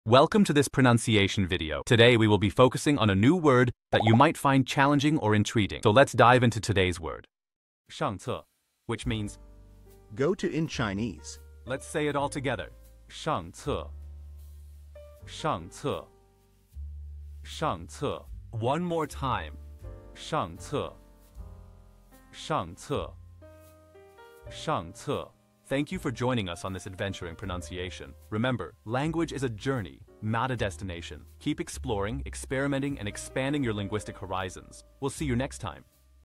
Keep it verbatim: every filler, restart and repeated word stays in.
Welcome to this pronunciation video. Today we will be focusing on a new word that you might find challenging or intriguing. So let's dive into today's word. 上册, which means go to in Chinese. Let's say it all together. 上册,上册,上册. One more time. 上册,上册,上册. Thank you for joining us on this adventure in pronunciation. Remember, language is a journey, not a destination. Keep exploring, experimenting, and expanding your linguistic horizons. We'll see you next time.